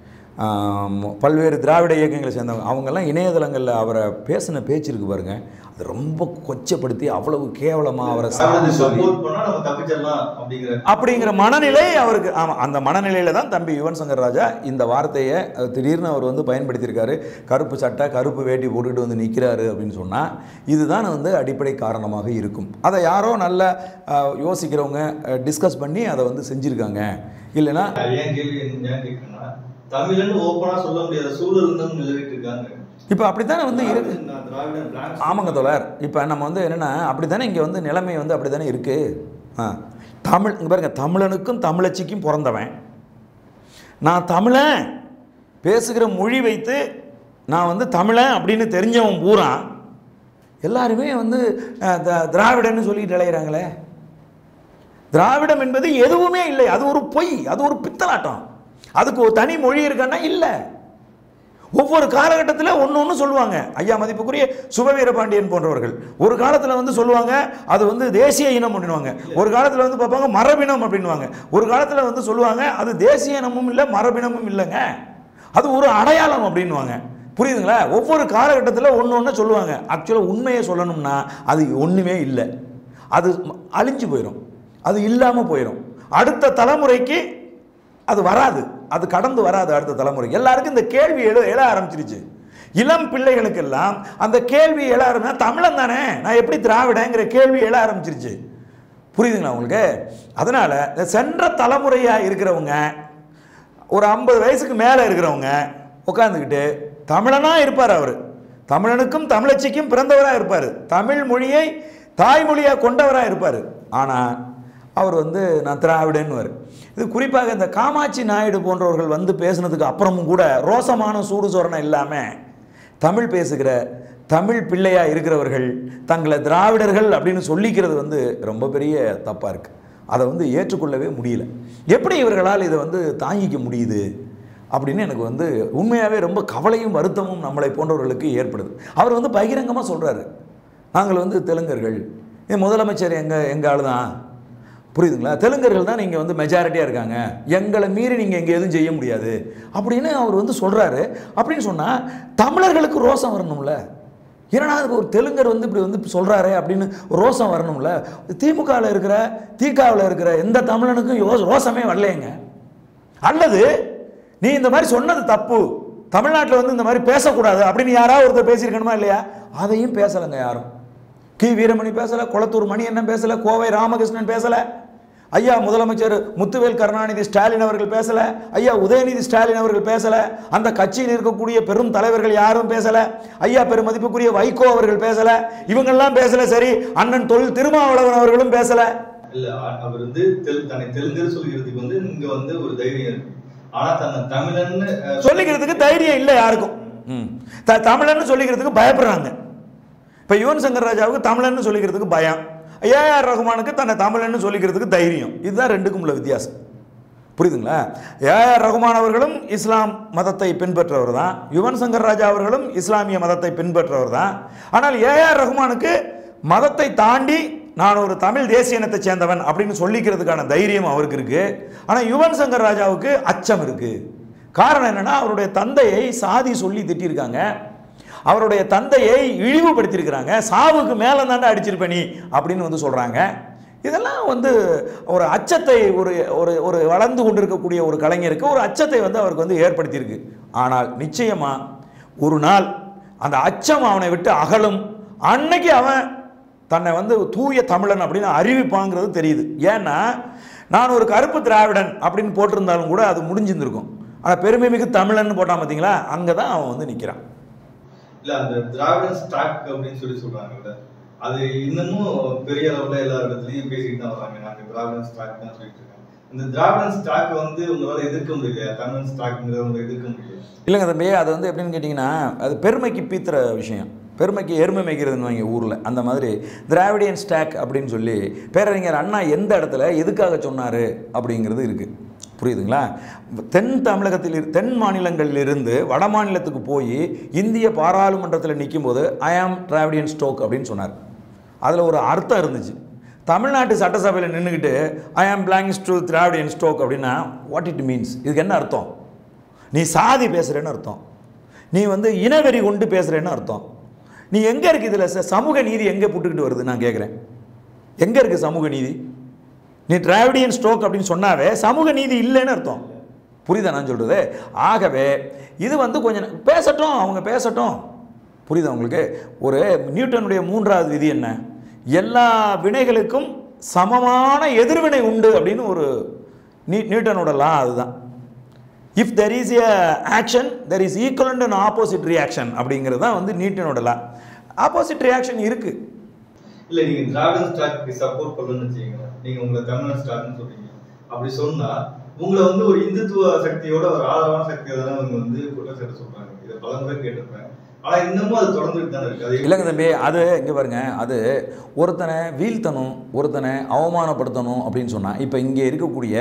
Speaker 3: பல்வேறு திராவிட இயக்கங்களை சேர்ந்தவங்க, அவங்கெல்லாம் இணையதளங்களில் அவரை பேசின பேச்சு இருக்கு பாருங்க, அது ரொம்ப கொச்சப்படுத்தி அவ்வளவு கேவலமா அவரை அப்படிங்கிற மனநிலை அவருக்கு. ஆமாம், அந்த மனநிலையில தான் தம்பி யுவன் சங்கர் ராஜா இந்த வார்த்தையை திடீர்னு அவர் வந்து பயன்படுத்தியிருக்காரு. கருப்பு சட்டை கருப்பு வேட்டி போட்டுக்கிட்டு வந்து நிற்கிறாரு அப்படின்னு சொன்னால் இதுதான் வந்து அடிப்படை காரணமாக இருக்கும். அதை யாரோ நல்லா யோசிக்கிறவங்க டிஸ்கஸ் பண்ணி அதை வந்து செஞ்சுருக்காங்க. இல்லைன்னா
Speaker 2: தமிழன் ஓப்பனா சொல்ல முடியாத சூழல் தான் நிலவிட்டு இருக்காங்க.
Speaker 3: இப்போ அப்படித்தானே வந்து இருக்கு. ஆமாங்க தோழர், இப்போ நம்ம வந்து என்னென்னா அப்படித்தானே இங்கே வந்து நிலைமை வந்து அப்படி தானே இருக்குது. ஆ தமிழ் இங்கே பாருங்க, தமிழனுக்கும் தமிழச்சிக்கும் பிறந்தவன் நான், தமிழன் பேசுகிற மொழி வைத்து நான் வந்து தமிழன் அப்படின்னு தெரிஞ்சவன் பூரா எல்லாருமே வந்து திராவிடன்னு சொல்லிட்டு இளையிறாங்களே. திராவிடம் என்பது எதுவுமே இல்லை, அது ஒரு பொய், அது ஒரு பித்தலாட்டம். அதுக்கு ஒரு தனி மொழி இருக்கான்னா இல்லை. ஒவ்வொரு காலகட்டத்தில் ஒன்று ஒன்று சொல்லுவாங்க. ஐயா மதிப்புக்குரிய சுபவீர பாண்டியன் போன்றவர்கள் ஒரு காலத்தில் வந்து சொல்லுவாங்க அது வந்து தேசிய இனம் அப்படின்வாங்க, ஒரு காலத்தில் வந்து பார்ப்பாங்க மரபினம் அப்படின்வாங்க, ஒரு காலத்தில் வந்து சொல்லுவாங்க அது தேசிய இனமும் இல்லை மரபினமும் இல்லைங்க, அது ஒரு அடையாளம் அப்படின்வாங்க. புரியுதுங்களா? ஒவ்வொரு காலகட்டத்தில் ஒன்று ஒன்று சொல்லுவாங்க. ஆக்சுவலாக உண்மையை சொல்லணும்னா அது ஒன்றுமே இல்லை, அது அழிஞ்சு போயிடும், அது இல்லாமல் போயிடும். அடுத்த தலைமுறைக்கு அது வராது, அது கடந்து வராது. அடுத்த தலைமுறை எல்லாருக்கும் இந்த கேள்வி எழ எழ ஆரம்பிச்சிருச்சு. இளம் பிள்ளைகளுக்கெல்லாம் அந்த கேள்வி எழ ஆரம்பிச்சா தமிழன் தானே நான் எப்படி திராவிடங்கிற கேள்வி எழ ஆரம்பிச்சிருச்சு. புரியுதுங்களா உங்களுக்கு? அதனால இந்த சென்ற தலைமுறையாக இருக்கிறவங்க, ஒரு ஐம்பது வயசுக்கு மேலே இருக்கிறவங்க உட்காந்துக்கிட்டு தமிழனாக இருப்பார், அவர் தமிழனுக்கும் தமிழச்சிக்கும் பிறந்தவராக இருப்பார், தமிழ் மொழியை தாய்மொழியாக கொண்டவராக இருப்பார். ஆனால் அவர் வந்து நான் திராவிடன்னுவார். இது குறிப்பாக இந்த காமாட்சி நாயுடு போன்றவர்கள் வந்து பேசுனதுக்கு அப்புறமும் கூட ரோசமான சூடு சொரணம் இல்லாமல் தமிழ் பேசுகிற தமிழ் பிள்ளையாக இருக்கிறவர்கள் தங்களை திராவிடர்கள் அப்படின்னு சொல்லிக்கிறது வந்து ரொம்ப பெரிய தப்பாக இருக்குது. அதை வந்து ஏற்றுக்கொள்ளவே முடியல. எப்படி இவர்களால் இதை வந்து தாங்கிக்க முடியுது அப்படின்னு எனக்கு வந்து உண்மையாகவே ரொம்ப கவலையும் வருத்தமும் நம்மளை போன்றவர்களுக்கு ஏற்படுது. அவர் வந்து பகிரங்கமாக சொல்கிறாரு, நாங்கள் வந்து தெலுங்கர்கள், என் முதலமைச்சர் எங்கள் எங்கள் ஆள் தான், புரியுதுங்களா, தெலுங்கர்கள் தான் நீங்கள் வந்து மெஜாரிட்டியாக இருக்காங்க, எங்களை மீறி நீங்கள் எங்கே எதுவும் செய்ய முடியாது அப்படின்னு அவர் வந்து சொல்கிறாரு. அப்படின்னு சொன்னால் தமிழர்களுக்கு ரோசம் வரணும்ல, ஏன்னா அதுக்கு ஒரு தெலுங்கர் வந்து இப்படி வந்து சொல்கிறாரு அப்படின்னு ரோசம் வரணும்ல. திமுகவில் இருக்கிற திகாவில் இருக்கிற எந்த தமிழனுக்கும் யோ ரோசமே வரலையங்க. அல்லது நீ இந்த மாதிரி சொன்னது தப்பு தமிழ்நாட்டில் வந்து இந்த மாதிரி பேசக்கூடாது அப்படின்னு யாராவது ஒருத்தர் பேசியிருக்கணுமா இல்லையா? அதையும் பேசலைங்க யாரும். கி வீரமணி பேசலை, குளத்தூர் மணி என்ன பேசலை, கோவை ராமகிருஷ்ணன் பேசலை, ஐயா முதலமைச்சர் முத்துவேல் கருணாநிதி ஸ்டாலின் அவர்கள் பேசல, ஐயா உதயநிதி ஸ்டாலின் அவர்கள் பேசல, அந்த கட்சியில் இருக்கக்கூடிய பெரும் தலைவர்கள் யாரும் பேசல, ஐயா பெருமதிப்புக்குரிய வைகோ அவர்கள் பேசல, இவங்கெல்லாம் பேசல. சரி, அண்ணன் தொல் திருமாவளவன் அவர்களும் பேசல.
Speaker 2: இல்ல அவர் வந்து தன்னை தெலுங்கர் சொல்லிக்கிறதுக்கு வந்து இங்க வந்து ஒரு தைரியம் இருக்கு. ஆனா தன்னை தமிழன்னு
Speaker 3: சொல்லிக்கிறதுக்கு தைரியம் இல்லை யாருக்கும். தமிழன்னு சொல்லிக்கிறதுக்கு பயப்படுறாங்க. இப்ப யுவன் சங்கர் ராஜாவுக்கு தமிழன்னு சொல்லிக்கிறதுக்கு பயம், ஏ ஆர் ரகுமானுக்கு தன்னை தமிழன்னு சொல்லிக்கிறதுக்கு தைரியம். இதுதான் ரெண்டுக்கும் உள்ள வித்தியாசம். புரியுதுங்களா? ஏ ஆர் ரகுமான் அவர்களும் இஸ்லாம் மதத்தை பின்பற்றவர் தான், யுவன் சங்கர் ராஜா அவர்களும் இஸ்லாமிய மதத்தை பின்பற்றவர் தான். ஆனால் ஏ ஆர் ரகுமானுக்கு மதத்தை தாண்டி நான் ஒரு தமிழ் தேசிய இனத்தை சேர்ந்தவன் அப்படின்னு சொல்லிக்கிறதுக்கான தைரியம் அவருக்கு இருக்கு. ஆனால் யுவன் சங்கர் ராஜாவுக்கு அச்சம் இருக்கு. காரணம் என்னன்னா, அவருடைய தந்தையை சாதி சொல்லி திட்டிருக்காங்க, அவருடைய தந்தையை இழிவுபடுத்தியிருக்கிறாங்க, சாவுக்கு மேலே தாண்டா அடிச்சிருப்பேன் நீ அப்படின்னு வந்து சொல்கிறாங்க. இதெல்லாம் வந்து ஒரு அச்சத்தை ஒரு ஒரு ஒரு வளர்ந்து கொண்டிருக்கக்கூடிய ஒரு கலைஞருக்கு ஒரு அச்சத்தை வந்து அவருக்கு வந்து ஏற்படுத்தியிருக்கு. ஆனால் நிச்சயமாக ஒரு நாள் அந்த அச்சம் அவனை விட்டு அகலும். அன்னைக்கு அவன் தன்னை வந்து தூய தமிழன் அப்படின்னு அறிவிப்பாங்கிறது தெரியுது. ஏன்னா நான் ஒரு கருப்பு திராவிடன் அப்படின்னு போட்டிருந்தாலும் கூட அது முடிஞ்சிருந்திருக்கும். ஆனால் பெருமை மிகு தமிழன் போட்டான் பார்த்தீங்களா, அங்கே தான் அவன் வந்து நிற்கிறான்.
Speaker 2: இல்ல அந்த திராவிடன் ஸ்டாக் அப்படின்னு சொல்லி சொல்றாங்கல்ல, அது இன்னமும் பெரிய அளவுல எல்லா இடத்துலயும் பேசிட்டு தான் வராங்க. நாங்க திராவிடன் ஸ்டாக் தான் சொல்லிட்டு இருக்கோம். இந்த திராவிடன் ஸ்டாக் வந்து உங்களால எதிர்க்க முடியல, தமிழ் ஸ்டாக்ங்கிறத உங்களை எதிர்க்க முடியல. இல்லைங்க
Speaker 3: தம்பி, அது வந்து எப்படின்னு கேட்டிங்கன்னா, அது பெருமைக்கு பீத்துற விஷயம். பெருமைக்கு எருமை மேய்க்கிறதுன்னு வாங்க ஊரில். அந்த மாதிரி திராவிடியன் ஸ்டாக் அப்படின்னு சொல்லி பேரறிஞர் அண்ணா எந்த இடத்துல எதுக்காக சொன்னார் அப்படிங்கிறது இருக்குது. புரியுதுங்களா? தென் தமிழகத்தில் தென் மாநிலங்களிலிருந்து வட மாநிலத்துக்கு போய் இந்திய பாராளுமன்றத்தில் நிற்கும் போது ஐ ஆம் டிராவிடியன் ஸ்டோக் அப்படின்னு சொன்னார். அதில் ஒரு அர்த்தம் இருந்துச்சு. தமிழ்நாட்டு சட்டசபையில் நின்றுக்கிட்டு I am belongs to Dravidian stock அப்படின்னா வாட் இட் மீன்ஸ்? இதுக்கு என்ன அர்த்தம்? நீ சாதி பேசுகிறேன்னு அர்த்தம், நீ வந்து இனவெறி கொண்டு பேசுகிறேன்னு அர்த்தம். நீ எங்கே இருக்குது இதில் சமூக நீதி எங்கே புட்டுக்கிட்டு வருது? நான் கேட்குறேன், எங்கே இருக்குது சமூக நீதி? நீ டிராவிடியன் ஸ்டோக் அப்படின்னு சொன்னாவே சமூக நீதி இல்லைன்னு அர்த்தம். புரியுதா நான் சொல்கிறது? ஆகவே இது வந்து கொஞ்சம் பேசட்டும், அவங்க பேசட்டும். புரியுதா உங்களுக்கு? ஒரு நியூட்டனுடைய மூன்றாவது விதி என்ன? எல்லா வினைகளுக்கும் சமமான எதிர்வினை உண்டு அப்படின்னு ஒரு நியூ நியூட்டனோட லா அதுதான். If there is a action there is equivalent and opposite reaction அப்படிங்கிறது தான் வந்து நியூட்டனோட லா. ஆப்போசிட் ரியாக்ஷன் இருக்குது.
Speaker 2: இல்லை, நீங்கள் திராவிடன் ஸ்டாக்கு சப்போர்ட் பண்ணணும்னு வச்சுக்கீங்க, நீங்க உங்களை தமிழ் ஸ்டார்ட்னு சொல்றீங்க. அப்படி சொன்னா உங்களை வந்து ஒரு இந்துத்துவ சக்தியோட ஒரு ஆதரவான சக்தியை தானே அவங்க வந்து குற்றச்சாட்டு சொல்றாங்க. இதை பல முறை கேட்டிருப்பேன். ஆனா இன்னமும் அது தொடர்ந்துட்டு தானே இருக்கு.
Speaker 3: இல்லைங்க தம்பி, அது இங்க பாருங்க, அது ஒருத்தனை வீழ்த்தணும், ஒருத்தனை அவமானப்படுத்தணும் அப்படின்னு சொன்னா, இப்போ இங்கே இருக்கக்கூடிய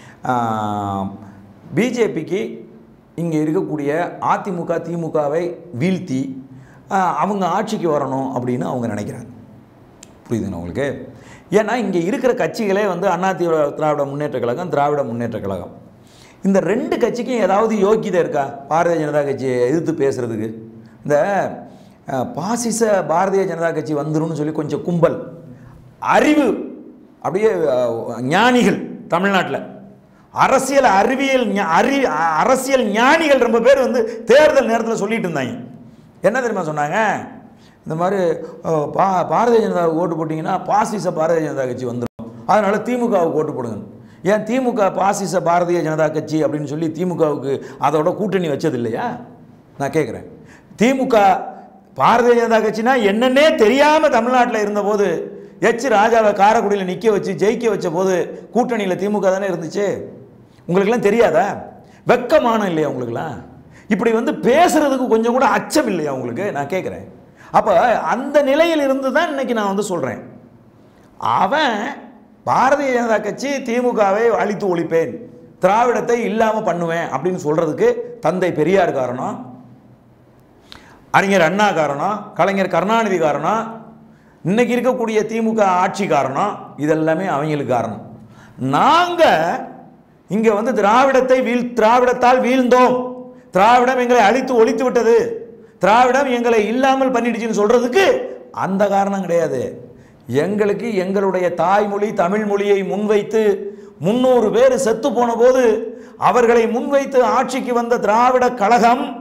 Speaker 3: பிஜேபிக்கு இங்கே இருக்கக்கூடிய அதிமுக திமுகவை வீழ்த்தி அவங்க ஆட்சிக்கு வரணும் அப்படின்னு அவங்க நினைக்கிறாங்க. புரியுதுங்க உங்களுக்கு? ஏன்னா இங்கே இருக்கிற கட்சிகளே வந்து அண்ணா திராவிட முன்னேற்ற கழகம், திராவிட முன்னேற்ற கழகம், இந்த ரெண்டு கட்சிக்கும் ஏதாவது யோக்கியதை இருக்கா பாரதிய ஜனதா கட்சியை எதிர்த்து பேசுகிறதுக்கு? இந்த பாசிச பாரதிய ஜனதா கட்சி வந்துரும்னு சொல்லி கொஞ்சம் கும்பல் அறிவு அப்படியே ஞானிகள் தமிழ்நாட்டில் அரசியல் அறிவியல் அறி அரசியல் ஞானிகள் ரொம்ப பேர் வந்து தேர்தல் நேரத்தில் சொல்லிட்டு இருந்தாங்க. என்ன தெரியுமா சொன்னாங்க? இந்த மாதிரி பா பாரதிய ஜனதாவுக்கு ஓட்டு போட்டிங்கன்னா பாசிச பாரதிய ஜனதா கட்சி வந்துடும், அதனால் திமுகவுக்கு ஓட்டு போடுங்க. ஏன் திமுக பாசிச பாரதிய ஜனதா கட்சி அப்படின்னு சொல்லி திமுகவுக்கு அதோட கூட்டணி வச்சது இல்லையா? நான் கேட்குறேன். திமுக பாரதிய ஜனதா கட்சினா என்னன்னே தெரியாமல் தமிழ்நாட்டில் இருந்தபோது எச் ராஜாவை காரைக்குடியில் நிற்க வச்சு ஜெயிக்க வச்ச போது கூட்டணியில் திமுக தானே இருந்துச்சு. உங்களுக்கெல்லாம் தெரியாதா? வெக்கமான இல்லையா உங்களுக்கெல்லாம்? இப்படி வந்து பேசுறதுக்கு கொஞ்சம் கூட அச்சம் இல்லையா உங்களுக்கு? நான் கேட்குறேன். அப்போ அந்த நிலையில் இருந்து தான் இன்னைக்கு நான் வந்து சொல்கிறேன், அவன் பாரதிய ஜனதா கட்சி திமுகவை அழித்து ஒழிப்பேன், திராவிடத்தை இல்லாமல் பண்ணுவேன் அப்படின்னு சொல்கிறதுக்கு தந்தை பெரியார் காரணம், அறிஞர் அண்ணா காரணம், கலைஞர் கருணாநிதி காரணம், இன்னைக்கு இருக்கக்கூடிய திமுக ஆட்சி காரணம். இதெல்லாமே அவங்களுக்கு காரணம். நாங்கள் இங்கே வந்து திராவிடத்தை வீழ் திராவிடத்தால் வீழ்ந்தோம், திராவிடம் எங்களை அழித்து ஒழித்து விட்டது, திராவிடம் எங்களை இல்லாமல் பண்ணிடுச்சுன்னு சொல்றதுக்கு அந்த காரணம் கிடையாது. எங்களுக்கு எங்களுடைய தாய்மொழி தமிழ் மொழியை முன்வைத்து முன்னூறு பேர் செத்து போன போது அவர்களை முன்வைத்து ஆட்சிக்கு வந்த திராவிட கழகம்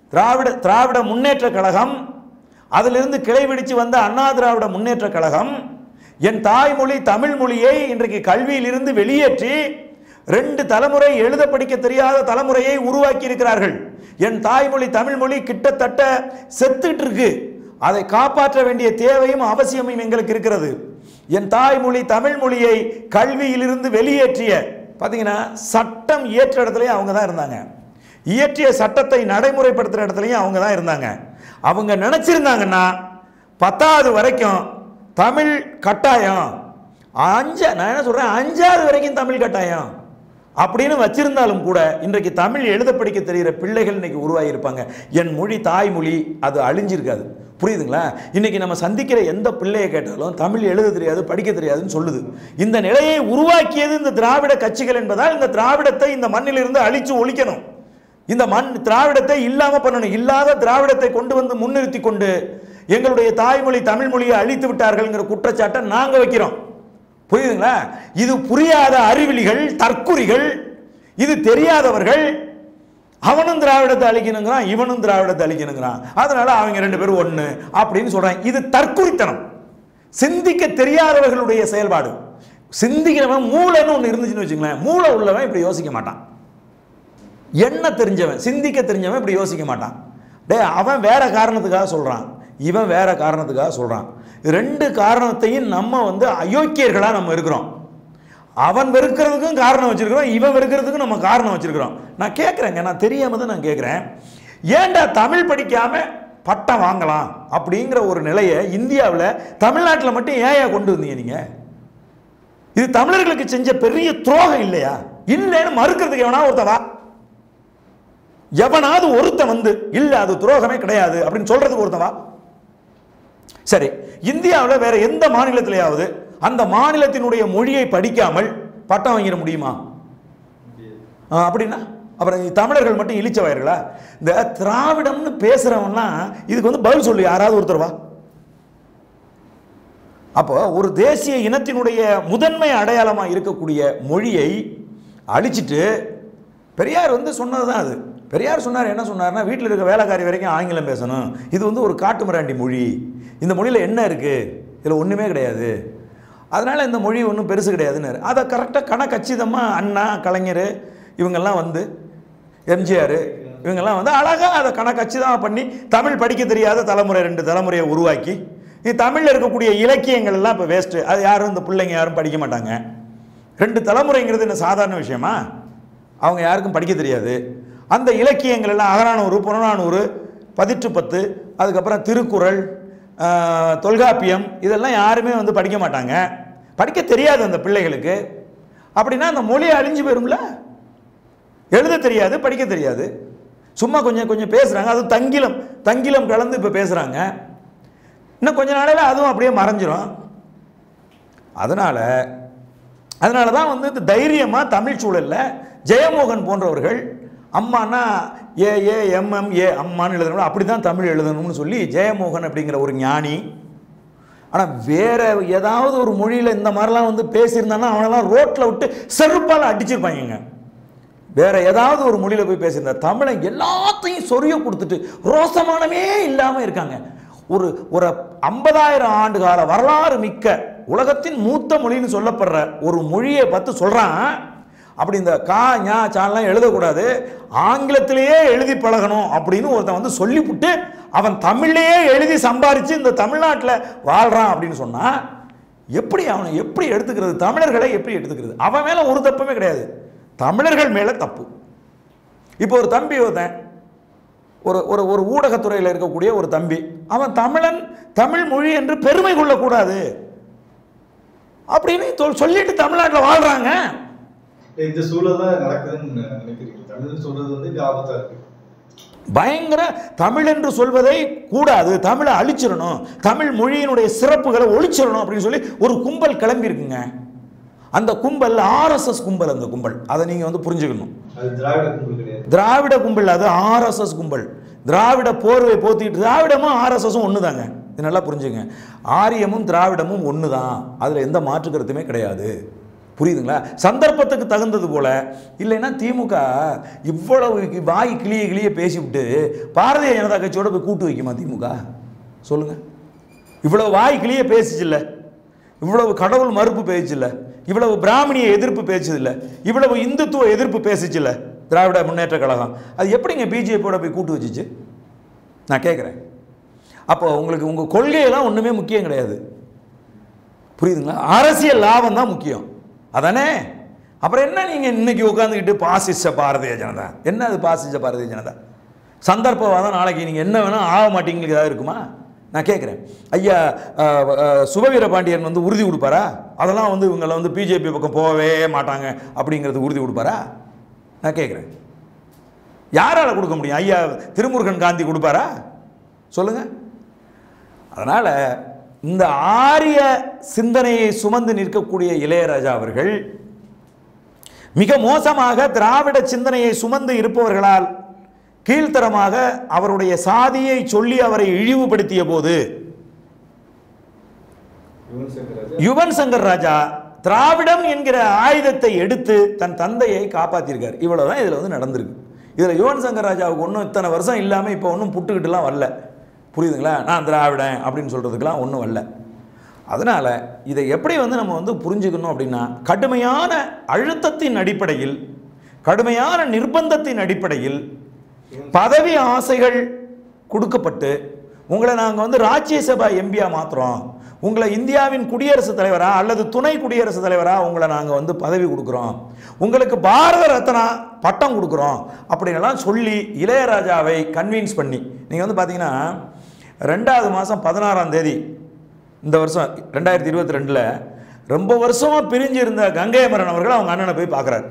Speaker 3: திராவிட திராவிட முன்னேற்ற கழகம், அதிலிருந்து கிளை பிடிச்சு வந்த அண்ணா திராவிட முன்னேற்ற கழகம் என் தாய்மொழி தமிழ் மொழியை இன்றைக்கு கல்வியிலிருந்து வெளியேற்றி ரெண்டு தலைமுறை எழுத படிக்க தெரியாத தலைமுறையை உருவாக்கி இருக்கிறார்கள். என் தாய்மொழி தமிழ் மொழி கிட்டத்தட்ட செத்துட்டு இருக்கு. அதை காப்பாற்ற வேண்டிய தேவையும் அவசியமும் எங்களுக்கு இருக்கிறது. என் தாய்மொழி தமிழ் மொழியை கல்வியிலிருந்து வெளியேற்றிய பார்த்தீங்கன்னா சட்டம் இயற்ற இடத்துலையும் அவங்க தான் இருந்தாங்க. இயற்றிய சட்டத்தை நடைமுறைப்படுத்துகிற இடத்துலையும் அவங்க தான் இருந்தாங்க. அவங்க நினச்சிருந்தாங்கன்னா பத்தாவது வரைக்கும் தமிழ் கட்டாயம், அஞ்சா நான் என்ன சொல்கிறேன் அஞ்சாவது வரைக்கும் தமிழ் கட்டாயம் அப்படின்னு வச்சிருந்தாலும் கூட இன்றைக்கு தமிழ் எழுத படிக்க தெரிகிற பிள்ளைகள் இன்னைக்கு உருவாகியிருப்பாங்க. என் மொழி தாய்மொழி அது அழிஞ்சிருக்காது. புரியுதுங்களா? இன்னைக்கு நம்ம சந்திக்கிற எந்த பிள்ளையை கேட்டாலும் தமிழ் எழுத தெரியாது படிக்க தெரியாதுன்னு சொல்லுது. இந்த நிலையை உருவாக்கியது இந்த திராவிட கட்சிகள் என்பதால் இந்த திராவிடத்தை இந்த மண்ணிலிருந்து அழிச்சு ஒழிக்கணும். இந்த மண் திராவிடத்தை இல்லாமல் பண்ணணும். இல்லாத திராவிடத்தை கொண்டு வந்து முன்னிறுத்தி கொண்டு எங்களுடைய தாய்மொழி தமிழ் மொழியை அழித்து விட்டார்கள்ங்கிற குற்றச்சாட்டை நாங்கள் வைக்கிறோம். புரியுதுங்களா? இது புரியாத அறிவிலிகள், தற்குறிகள், இது தெரியாதவர்கள் அவனும் திராவிடத்தை அழிக்கணுங்கிறான், இவனும் திராவிடத்தை அழிக்கணுங்கிறான். அதனால அவங்க ரெண்டு பேரும் ஒன்று அப்படின்னு சொல்றாங்க. இது தற்குறித்தனம், சிந்திக்க தெரியாதவர்களுடைய செயல்பாடு. சிந்திக்கிறவன் மூளைன்னு ஒன்று இருந்துச்சுன்னு வச்சுங்களேன், மூளை உள்ளவன் இப்படி யோசிக்க மாட்டான். என்ன தெரிஞ்சவன், சிந்திக்க தெரிஞ்சவன் இப்படி யோசிக்க மாட்டான். டே அவன் வேற காரணத்துக்காக சொல்றான், இவன் வேற காரணத்துக்காக சொல்றான். ரெண்டு காரணத்தையும் நம்ம வந்து அயோக்கியர்களா நம்ம இருக்கிறோம். அவன் வெறுக்கிறதுக்கும் காரணம் வச்சிருக்கிறோம், இவன் வெறுக்கிறதுக்கும் நம்ம காரணம் வச்சிருக்கிறோம். நான் கேட்குறேங்க, நான் தெரியாம தான் நான் கேட்குறேன், ஏன்டா தமிழ் படிக்காம பட்டம் வாங்கலாம் அப்படிங்கிற ஒரு நிலையை இந்தியாவில் தமிழ்நாட்டில் மட்டும் ஏன் கொண்டு வந்தீங்க நீங்க? இது தமிழர்களுக்கு செஞ்ச பெரிய துரோகம் இல்லையா? இல்லைன்னு மறுக்கிறதுக்கு எவனா ஒருத்தவா எவனாவது ஒருத்த வந்து இல்ல அது துரோகமே கிடையாது அப்படின்னு சொல்றதுக்கு ஒருத்தவா? சரி, இந்தியாவில் வேற எந்த மாநிலத்திலேயாவது அந்த மாநிலத்தினுடைய மொழியை படிக்காமல் பட்டம் வாங்கிட முடியுமா? அப்படின்னா அப்புறம் தமிழர்கள் மட்டும் இழிச்சவாயர்களா? இந்த திராவிடம்னு பேசுறவன்னா இதுக்கு வந்து பதில் சொல்லு யாராவது ஒருத்தர்வா? அப்போ ஒரு தேசிய இனத்தினுடைய முதன்மை அடையாளமாக இருக்கக்கூடிய மொழியை அழிச்சிட்டு பெரியார் வந்து சொன்னதுதான் அது. பெரியார் சொன்னார், என்ன சொன்னார்னா, வீட்டில் இருக்க வேலைக்காரி வரைக்கும் ஆங்கிலம் பேசணும், இது வந்து ஒரு காட்டு மிராண்டி மொழி, இந்த மொழியில் என்ன இருக்குது, இதில் ஒன்றுமே கிடையாது, அதனால் இந்த மொழி ஒன்றும் பெருசு கிடையாதுன்னு. அதை கரெக்டாக கணக்கச்சிதமாக அண்ணா, கலைஞர் இவங்கெல்லாம் வந்து, எம்ஜிஆர் இவங்கெல்லாம் வந்து அழகாக அதை கணக்கச்சிதமாக பண்ணி தமிழ் படிக்க தெரியாத தலைமுறை ரெண்டு தலைமுறையை உருவாக்கி தமிழில் இருக்கக்கூடிய இலக்கியங்கள் எல்லாம் இப்போ வேஸ்ட்டு, அது யாரும் இந்த பிள்ளைங்க யாரும் படிக்க மாட்டாங்க. ரெண்டு தலைமுறைங்கிறது என்ன சாதாரண விஷயமா? அவங்க யாருக்கும் படிக்க தெரியாது. அந்த இலக்கியங்கள் எல்லாம் அகநானூறு, புறநானூறு, பதிற்று பத்து, அதுக்கப்புறம் திருக்குறள், தொல்காப்பியம், இதெல்லாம் யாருமே வந்து படிக்க மாட்டாங்க, படிக்க தெரியாது அந்த பிள்ளைகளுக்கு. அப்படின்னா அந்த மொழி அழிஞ்சு போயிரும்ல. எழுத தெரியாது, படிக்க தெரியாது, சும்மா கொஞ்சம் கொஞ்சம் பேசுகிறாங்க, அதுவும் தங்கிலம் தங்கிலம் கலந்து இப்போ பேசுகிறாங்க. இன்னும் கொஞ்ச நாளையில் அதுவும் அப்படியே மறைஞ்சிரும். அதனால் அதனால தான் வந்து இந்த தைரியமாக தமிழ் சூழலில் ஜெயமோகன் போன்றவர்கள் அம்மானா ஏ ஏ எம்எம் ஏ அம்மான்னு எழுதணும், அப்படி தான் தமிழ் எழுதணும்னு சொல்லி ஜெயமோகன் அப்படிங்கிற ஒரு ஞானி. ஆனால் வேற ஏதாவது ஒரு மொழியில் இந்த மாதிரிலாம் வந்து பேசியிருந்தான்னா அவனெல்லாம் ரோட்டில் விட்டு செருப்பால் அடிச்சிருப்பாங்க. வேற ஏதாவது ஒரு மொழியில் போய் பேசியிருந்தா தமிழை எல்லாத்தையும் சொரிய கொடுத்துட்டு ரோசமானமே இல்லாமல் இருக்காங்க. ஒரு ஒரு ஐம்பதாயிரம் ஆண்டு கால வரலாறு மிக்க உலகத்தின் மூத்த மொழின்னு சொல்லப்படுற ஒரு மொழியை பார்த்து சொல்கிறான், அப்படி இந்த கா ஞா சாலாம் எழுதக்கூடாது, ஆங்கிலத்திலேயே எழுதி பழகணும் அப்படின்னு ஒருத்தன் வந்து சொல்லிவிட்டு அவன் தமிழ்லேயே எழுதி சம்பாரித்து இந்த தமிழ்நாட்டில் வாழ்கிறான் அப்படின்னு சொன்னால் எப்படி அவனை எப்படி எடுத்துக்கிறது? தமிழர்களை எப்படி எடுத்துக்கிறது? அவன் மேலே ஒரு தப்புமே கிடையாது, தமிழர்கள் மேலே தப்பு. இப்போ ஒரு தம்பி ஒருத்தன் ஒரு ஒரு ஒரு ஊடகத்துறையில் இருக்கக்கூடிய ஒரு தம்பி, அவன் தமிழன் தமிழ் மொழி என்று பெருமை கொள்ளக்கூடாது அப்படின்னு சொல்லிட்டு தமிழ்நாட்டில் வாழ்றாங்க.
Speaker 2: இந்த சூழல் தான் நடக்குதுன்னு நினைக்கிறீங்க? தமிழ் சொல்றது வந்து ஆபத்தா இருக்கு.
Speaker 3: பயங்கர தமிழ் என்று சொல்வதை கூடாது, தமிழை அழிச்சிடணும், தமிழ் மொழியினுடைய சிறப்புகளை ஒழிச்சிடணும் அப்படின்னு சொல்லி ஒரு கும்பல் கிளம்பி இருக்குங்க. அந்த கும்பல் ஆர்எஸ்எஸ் கும்பல். அந்த கும்பல் அதை நீங்க வந்து புரிஞ்சுக்கணும்.
Speaker 2: அது திராவிட கும்பல் கிடையாது,
Speaker 3: திராவிட கும்பல், அது ஆர்எஸ்எஸ் கும்பல். திராவிட போர்வை போத்திட்டு திராவிடமும் ஆர்எஸ்எஸும் ஒன்று தாங்க, இது நல்லா புரிஞ்சுங்க. ஆரியமும் திராவிடமும் ஒன்று தான், அதில் எந்த மாற்று கருத்துமே கிடையாது. புரியுதுங்களா? சந்தர்ப்பத்துக்கு தகுந்தது போல. இல்லைன்னா திமுக இவ்வளவு வாய் கிளிய கிளிய பேசிவிட்டு பாரதிய ஜனதா கட்சியோட போய் கூட்டு வைக்குமா திமுக? சொல்லுங்க. இவ்வளவு வாய் கிளிய பேசிச்சுல்ல, இவ்வளவு கடவுள் மறுப்பு பேசிச்சுல்ல, இவ்வளவு பிராமணிய எதிர்ப்பு பேசுதில்ல, இவ்வளவு இந்துத்துவ எதிர்ப்பு பேசிச்சுல்ல திராவிட முன்னேற்ற கழகம், அது எப்படிங்க பிஜேபியோட போய் கூட்டு வச்சுச்சு? நான் கேட்குறேன். அப்போ உங்களுக்கு உங்கள் கொள்கையெல்லாம் ஒன்றுமே முக்கியம் கிடையாது, புரியுதுங்களா? அரசியல் லாபம் தான் முக்கியம், அதானே? அப்புறம் என்ன நீங்கள் இன்னைக்கு உட்காந்துக்கிட்டு பாசிச பாரதிய ஜனதா, என்ன அது பாசிச பாரதிய ஜனதா? சந்தர்ப்பவாதம் நாளைக்கு நீங்கள் என்ன வேணால் ஆக மாட்டீங்களுக்கு ஏதாவது இருக்குமா? நான் கேட்குறேன். ஐயா சுபவீர பாண்டியன் வந்து உறுதி கொடுப்பாரா? அதெல்லாம் வந்து இவங்களை வந்து பிஜேபி பக்கம் போகவே மாட்டாங்க அப்படிங்கிறது உறுதி கொடுப்பாரா? நான் கேட்குறேன். யாரால் கொடுக்க முடியும்? ஐயா திருமுருகன் காந்தி கொடுப்பாரா? சொல்லுங்க. அதனால் இந்த ஆரிய சிந்தனையை சுமந்து நிற்கக்கூடிய இளையராஜா அவர்கள் மிக மோசமாக திராவிட சிந்தனையை சுமந்து இருப்பவர்களால் கீழ்த்தரமாக அவருடைய சாதியை சொல்லி அவரை இழிவுபடுத்திய போது யுவன் சங்கர் ராஜா திராவிடம் என்கிற ஆயுதத்தை எடுத்து தன் தந்தையை காப்பாற்றியிருக்கார். இவ்வளவுதான் இதில் வந்து நடந்திருக்கு. இதில் யுவன் சங்கர் ராஜாவுக்கு ஒன்றும் இத்தனை வருஷம் இல்லாமல் இப்போ ஒன்றும் புட்டுக்கிட்டுலாம் வரல, புரியுதுங்களா? நான் திராவிடன் அப்படின்னு சொல்கிறதுக்கெலாம் ஒன்றும் வரல. அதனால் இதை எப்படி வந்து நம்ம வந்து புரிஞ்சுக்கணும் அப்படின்னா, கடுமையான அழுத்தத்தின் அடிப்படையில், கடுமையான நிர்பந்தத்தின் அடிப்படையில் பதவி ஆசைகள் கொடுக்கப்பட்டு உங்களை நாங்கள் வந்து ராஜ்யசபா எம்பியாக மாற்றுறோம், உங்களை இந்தியாவின் குடியரசுத் தலைவரா அல்லது துணை குடியரசுத் தலைவரா உங்களை நாங்கள் வந்து பதவி கொடுக்குறோம், உங்களுக்கு பாரத ரத்னா பட்டம் கொடுக்குறோம் அப்படின்லாம் சொல்லி இளையராஜாவை கன்வின்ஸ் பண்ணி, நீங்கள் வந்து பார்த்தீங்கன்னா ரெண்டாவது மாதம் பதினாறாம் தேதி இந்த வருஷம் ரெண்டாயிரத்தி இருபத்தி ரெண்டில் ரொம்ப வருஷமாக பிரிஞ்சு இருந்த கங்கை அமரன் அவர்கள் அவங்க அண்ணனை போய் பார்க்குறாரு.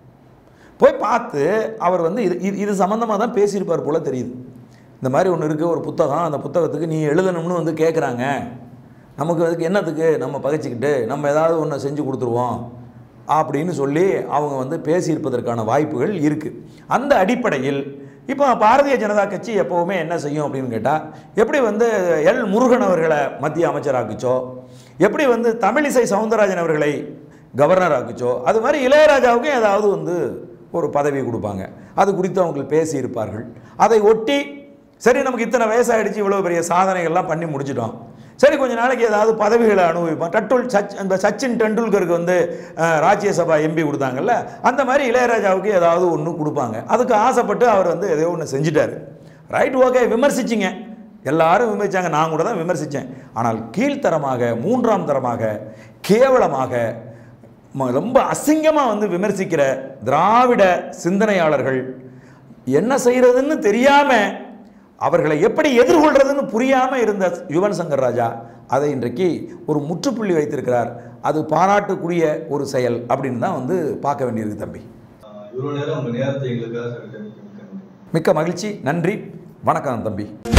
Speaker 3: போய் பார்த்து அவர் வந்து இது இது சம்மந்தமாக தான் பேசியிருப்பார் போல் தெரியுது. இந்த மாதிரி ஒன்று இருக்குது, ஒரு புத்தகம், அந்த புத்தகத்துக்கு நீ எழுதணும்னு வந்து கேட்குறாங்க, நமக்கு அதுக்கு என்னத்துக்கு நம்ம பகைச்சிக்கிட்டு நம்ம ஏதாவது ஒன்று செஞ்சு கொடுத்துருவோம் அப்படின்னு சொல்லி அவங்க வந்து பேசியிருப்பதற்கான வாய்ப்புகள் இருக்குது. அந்த அடிப்படையில் இப்போ பாரதிய ஜனதா கட்சி எப்போவுமே என்ன செய்யும் அப்படின்னு கேட்டால், எப்படி வந்து எல் முருகன் அவர்களை மத்திய அமைச்சராக்குச்சோ, எப்படி வந்து தமிழிசை சவுந்தரராஜன் அவர்களை கவர்னர் ஆக்குச்சோ, அது மாதிரி இளையராஜாவுக்கும் ஏதாவது வந்து ஒரு பதவி கொடுப்பாங்க. அது குறித்து அவங்க பேசியிருப்பார்கள். அதை ஒட்டி சரி நமக்கு இத்தனை வயசாகிடுச்சு, இவ்வளோ பெரிய சாதனைகள்லாம் பண்ணி முடிச்சிட்டோம், சரி கொஞ்ச நாளைக்கு ஏதாவது பதவிகளை அனுபவிப்போம். டட்டுல் சச் அந்த சச்சின் டெண்டுல்கருக்கு வந்து ராஜ்யசபா எம்பி கொடுத்தாங்கல்ல, அந்த மாதிரி இளையராஜாவுக்கு ஏதாவது ஒன்று கொடுப்பாங்க. அதுக்கு ஆசைப்பட்டு அவர் வந்து ஏதோ ஒன்று செஞ்சிட்டார். ரைட், ஓகே, விமர்சிச்சிங்க, எல்லாரும் விமர்சித்தாங்க, நான் கூட தான் விமர்சித்தேன். ஆனால் கீழ்த்தரமாக, மூன்றாம் தரமாக, கேவலமாக, ரொம்ப அசிங்கமாக வந்து விமர்சிக்கிற திராவிட சிந்தனையாளர்கள் என்ன செய்கிறதுன்னு தெரியாமல், அவர்களை எப்படி எதிர்கொள்றதுன்னு புரியாமல் இருந்த யுவன் சங்கர் ராஜா அதை இன்றைக்கு ஒரு முற்றுப்புள்ளி வைத்திருக்கிறார். அது பாராட்டுக்குரிய ஒரு செயல் அப்படின்னு தான் வந்து பார்க்க வேண்டியிருக்கு தம்பி.
Speaker 2: இவ்வளோ நேரம் உங்கள் நேரத்தை எங்களுக்காக
Speaker 3: மிக்க மகிழ்ச்சி, நன்றி, வணக்கம் தம்பி.